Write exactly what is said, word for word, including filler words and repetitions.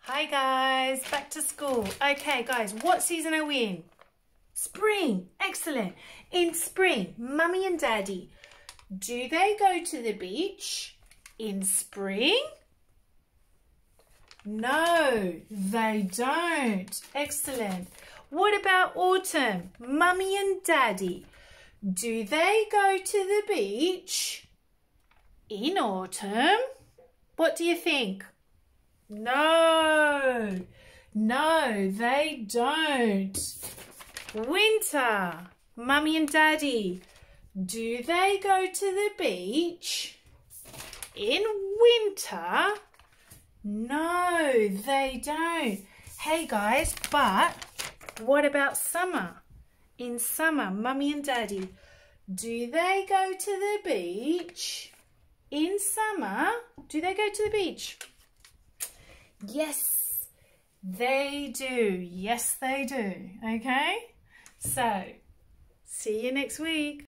Hi guys, back to school. Okay guys, what season are we in? Spring. Excellent. In spring, Mummy and Daddy, do they go to the beach in spring? No, they don't. Excellent. What about autumn? Mummy and Daddy, do they go to the beach in autumn? What do you think? No, no, they don't. Winter, Mummy and Daddy, do they go to the beach in winter? No, they don't. Hey guys, but what about summer? In summer, Mummy and Daddy, do they go to the beach in summer? Do they go to the beach? Yes, they do. Yes, they do. Okay? So, see you next week.